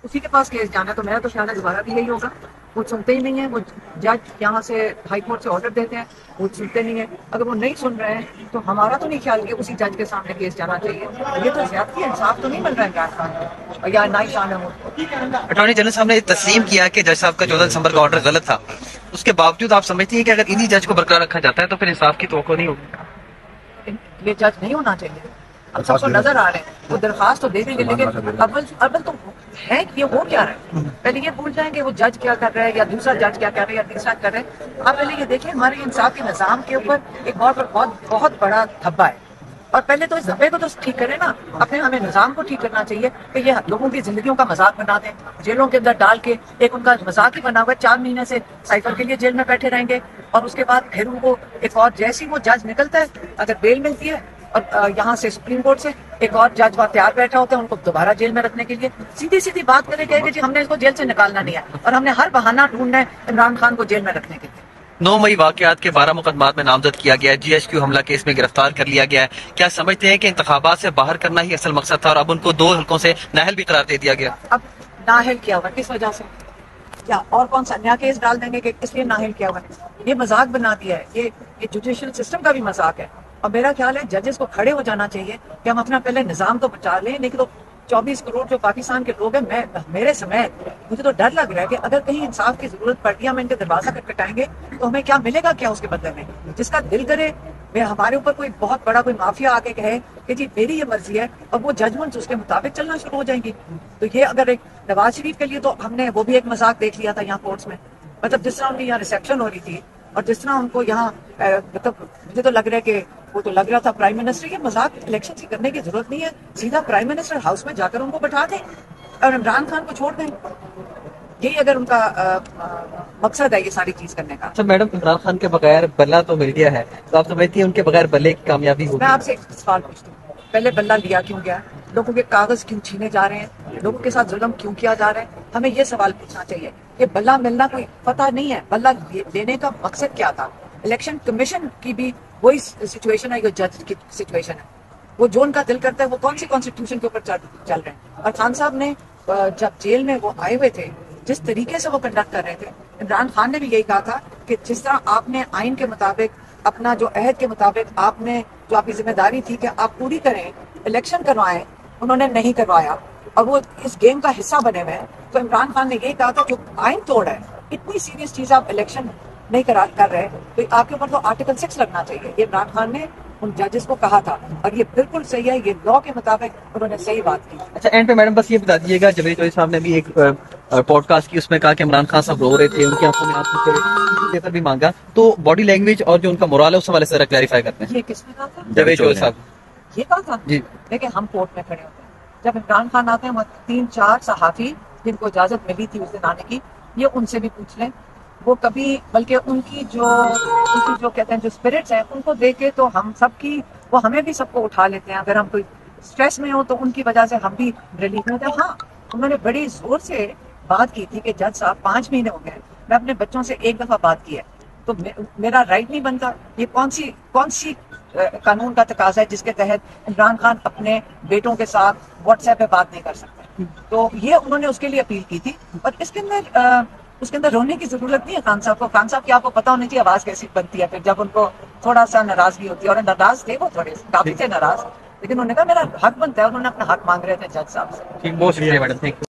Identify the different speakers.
Speaker 1: اسی کے پاس کیس جانا ہے، تو میرا تو خیال ہے دوبارہ بھی یہی ہوگا. وہ سنتے ہی نہیں ہیں. وہ جج یہاں سے ہائی کورٹ سے آرڈر دیتے ہیں، وہ سنتے نہیں ہیں. اگر وہ نہیں سن رہے ہیں تو ہمارا تو نہیں خیال کہ اسی جج کے سامنے کیس جانا چاہیے. یہ تو زیادتی ہے، انصاف تو نہیں مل رہا ہے عمران خان کو یا نائی شان محمود کو.
Speaker 2: اٹارنی جنرل صاحب نے تسلیم کیا کہ جج صاحب کا 14 دسمبر کا آرڈر غلط تھا. اس کے باوجود آپ سمجھتی ہیں کہ اگر انہی جج کو برقرار رکھا جاتا ہے تو پھر انصاف کی توقع نہیں ہوگی؟
Speaker 1: یہ جج نہیں ہونا چاہیے. اب سب کو نظر آ رہے ہیں، وہ درخواست تو دے دیں گے، لیکن اول تو ہے کہ یہ ہو کیا رہا ہے. پہلے یہ بھول جائیں کہ وہ جج کیا کر رہا ہے یا دوسرا جج کیا کر رہا ہے یا تیسرا کر رہا ہے. آپ پہلے یہ دیکھیں ہمارے انصافی نظام کے اوپر ایک بہت بڑا دھبا ہے. اور پہلے تو اس دھبے کو تو ٹھیک کریں نا. اپنے ہمیں نظام کو ٹھیک کرنا چاہیے کہ یہ لوگوں کی زندگیوں کا مذاق بنا دیں، جیلوں کے اندر ڈال کے ایک ان کا مذاق ہی بنا ہوا ہے. 4 مہینے سے سائیکل کے لیے جیل میں بیٹھے رہیں گے، اور اس کے بعد پھر ان کو ایک اور جیسی وہ جج نکلتا ہے، اگر بیل ملتی ہے اور یہاں سے سپریم کورٹ سے ایک اور جج وہاں تیار بیٹھا ہوتا ہے ان کو دوبارہ جیل میں رکھنے کے لیے. سیدھی بات کرے گئے کہ جی ہم نے اس کو جیل سے نکالنا نہیں ہے، اور ہم نے ہر بہانہ ڈھونڈنا ہے عمران خان کو جیل میں رکھنے کے لیے.
Speaker 2: 9 مئی واقعات کے 12 مقدمات میں نامزد کیا گیا ہے. GHQ حملہ کیس میں گرفتار کر لیا گیا ہے. کیا سمجھتے ہیں کہ انتخابات سے باہر کرنا ہی اصل مقصد تھا اور اب ان کو 2 حلقوں سے نااہل بھی قرار دے دیا گیا؟
Speaker 1: اب نااہل کیا ہوا کس وجہ سے؟ یا اور کون سا نیا کیس ڈال دیں گے کہ اس لیے نااہل کیا ہوا ہے؟ یہ مذاق بنا دیا ہے. یہ جوڈیشل سسٹم کا بھی مذاق ہے. اور میرا خیال ہے ججز کو کھڑے ہو جانا چاہیے کہ ہم اپنا پہلے نظام تو بچا لیں. نہیں تو 24 کروڑ جو پاکستان کے لوگ ہیں، میرے سمیت مجھے تو ڈر لگ رہا ہے کہ اگر کہیں انصاف کی ضرورت پڑتی ہے ہم ان کے دروازہ کٹائیں گے تو ہمیں کیا ملے گا کیا اس کے بدلے میں. جس کا دل کرے ہمارے اوپر کوئی بہت بڑا کوئی مافیا آگے کہے کہ جی میری یہ مرضی ہے، اور وہ ججمنٹ اس کے مطابق چلنا شروع ہو جائیں گی. تو یہ اگر ایک نواز شریف کے لیے تو ہم نے وہ بھی ایک مذاق دیکھ لیا تھا یہاں کورٹس میں. مطلب جس طرح ان کی یہاں ریسیپشن ہو رہی تھی اور جس طرح ان کو یہاں مطلب مجھے تو لگ رہا ہے کہ وہ تو لگ رہا تھا پرائم منسٹر. یہ مذاق الیکشن سے کرنے کی ضرورت نہیں ہے. سیدھا پرائم منسٹر ہاؤس میں جا کر ان کو بٹھا دیں اور عمران خان کو چھوڑ دیں. یہی اگر ان کا مقصد ہے یہ ساری چیز کرنے کا.
Speaker 2: اچھا میڈم، عمران خان کے بغیر بلہ تو مل گیا ہے، تو آپ سمجھتی ہیں ان کے بغیر بلے کی کامیابی ہوگی؟
Speaker 1: میں آپ سے ایک سوال پوچھتی ہوں، پہلے بلہ لیا کیوں گیا؟ لوگوں کے کاغذ کیوں چھینے جا رہے ہیں؟ لوگوں کے ساتھ ظلم کیوں کیا جا رہا ہے؟ ہمیں یہ سوال پوچھنا چاہیے کہ بلہ ملنا کوئی فتح نہیں ہے. بلہ لینے کا مقصد کیا تھا؟ الیکشن کمیشن کی بھی وہی سچویشن ہے جو جج کی سچویشن ہے. وہ جو ان کا دل کرتا ہے وہ کون سی کانسٹیٹیوشن کے اوپر چل رہے ہیں. اور خان صاحب نے جب جیل میں وہ آئے ہوئے تھے، جس طریقے سے وہ کنڈکٹ کر رہے تھے، عمران خان نے بھی یہی کہا تھا کہ جس طرح آپ نے آئین کے مطابق اپنا جو عہد کے مطابق آپ نے جو آپ کی ذمہ داری تھی کہ آپ پوری کریں، الیکشن کروائیں، انہوں نے نہیں کروایا اور وہ اس گیم کا حصہ بنے ہوئے ہیں. تو عمران خان نے یہی کہا تھا کہ آئین توڑ ہے، اتنی سیریس چیز آپ الیکشن نہیں کر رہے تو آپ کے اوپر تو آرٹیکل 6 لگنا چاہیے. یہ عمران خان نے ان ججز کو کہا تھا اور یہ بالکل صحیح ہے. یہ لا کے مطابق انہوں نے صحیح بات کی.
Speaker 2: اچھا اینڈ پہ میڈم بس یہ بتا دیجیے گا، جوید چوہدری صاحب نے بھی ایک پوڈ کاسٹ کی، اس میں کہا کہ عمران خان صاحب رو رہے تھے، ان کی آنکھوں میں آنسو تھے، پیپر بھی مانگا. تو باڈی لینگویج اور جو ان کا مورال ہے اس حوالے سے ذرا کلیریفائی کرتے ہیں.
Speaker 1: یہ کس نے کہا تھا؟
Speaker 2: جوید چوہدری صاحب.
Speaker 1: یہ کہا تھا
Speaker 2: جی
Speaker 1: دیکھیں ہم کورٹ میں کھڑے ہوتے ہیں، جب عمران خان آتے ہیں وہ 3-4 صحافی جن کو اجازت ملی تھی اس دن آنے کی، یہ ان سے بھی پوچھ لیں. وہ کبھی بلکہ ان کی جو کہتے ہیں جو اسپرٹس ہیں ان کو دیکھ کے تو ہم سب کی وہ ہمیں بھی سب کو اٹھا لیتے ہیں. اگر ہم کوئی اسٹریس میں ہو تو ان کی وجہ سے ہم بھی ریلیف میں ہوتے ہیں. ہاں انہوں نے بڑی زور سے بات کی تھی کہ جج صاحب 5 مہینے ہو گئے، میں اپنے بچوں سے ایک دفعہ بات کی ہے تو میرا رائٹ نہیں بنتا. یہ کون سی قانون کا تقاضا ہے جس کے تحت عمران خان اپنے بیٹوں کے ساتھ واٹس ایپ پہ بات نہیں کر سکتے؟ تو یہ انہوں نے اس کے لیے اپیل کی تھی. اور اس کے اندر رونے کی ضرورت نہیں ہے. خان صاحب کو، خان صاحب کی آپ کو پتا ہونا چاہیے آواز کیسی بنتی ہے پھر جب ان کو تھوڑا سا ناراضگی ہوتی ہے. اور ناراض تھے وہ تھوڑے کافی تھے ناراض، لیکن انہوں نے کہا میرا حق بنتا ہے. انہوں نے اپنا حق مانگ رہے تھے جج صاحب سے.
Speaker 2: بہت شکریہ میڈم، تھینک یو.